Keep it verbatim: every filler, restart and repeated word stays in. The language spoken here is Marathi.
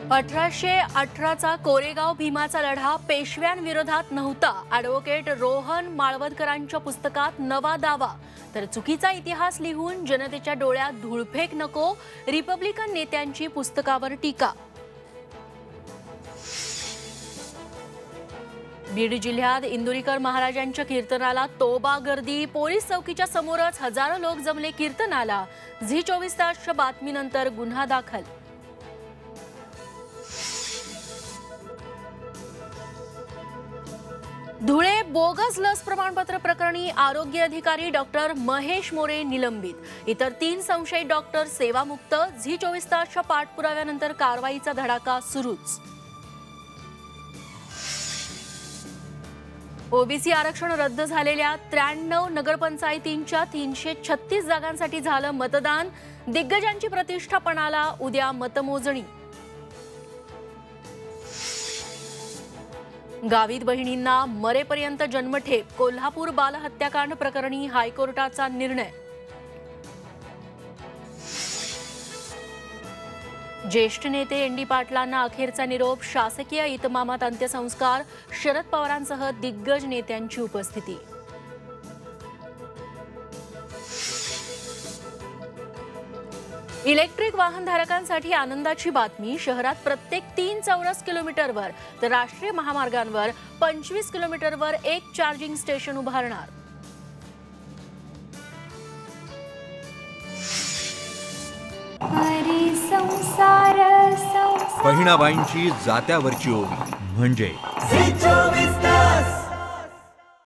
अठराशे अठराचा कोरेगाव भीमाचा लढा पेशव्यांविरोधात नव्हता. ॲडव्होकेट रोहन माळवदकरांच्या पुस्तकात नवा दावा. तर चुकीचा इतिहास लिहून जनतेच्या डोळ्यात धूळफेक नको. रिपब्लिकन नेत्यांची पुस्तकावर टीका. बीड जिल्ह्यात इंदुरीकर महाराजांच्या कीर्तनाला तोबा गर्दी. पोलीस चौकीच्या समोरच हजारो लोक जमले कीर्तनाला. झी चोवीस तासच्या बातमीनंतर गुन्हा दाखल. धुळे बोगस लस प्रमाणपत्र प्रकरणी आरोग्य अधिकारी डॉक्टर महेश मोरे निलंबित. इतर तीन संशयित डॉक्टर सेवामुक्त. झी चोवीस तासच्या पाठपुराव्यानंतर कारवाईचा धडाका सुरूच. ओबीसी आरक्षण रद्द झालेल्या त्र्याण्णव नगरपंचायतींच्या तीनशे छत्तीस जागांसाठी झालं मतदान. दिग्गजांची प्रतिष्ठा पणाला. उद्या मतमोजणी. गावित बहिणींना मरेपर्यंत जन्मठेप. कोल्हापूर बालहत्याकांड प्रकरणी हायकोर्टाचा निर्णय. ज्येष्ठ नेते एन डी पाटलांना अखेरचा निरोप. शासकीय इतमामात अंत्यसंस्कार. शरद पवारांसह दिग्गज नेत्यांची उपस्थिती. इलेक्ट्रिक वाहनधारकांसाठी आनंदाची बातमी. शहरात प्रत्येक तीन चौरस किलोमीटरवर तर राष्ट्रीय महामार्गांवर पंचवीस किलोमीटरवर एक चार्जिंग स्टेशन उभारणार. बहिणाबाईंची जात्यावरची ओवी म्हणजे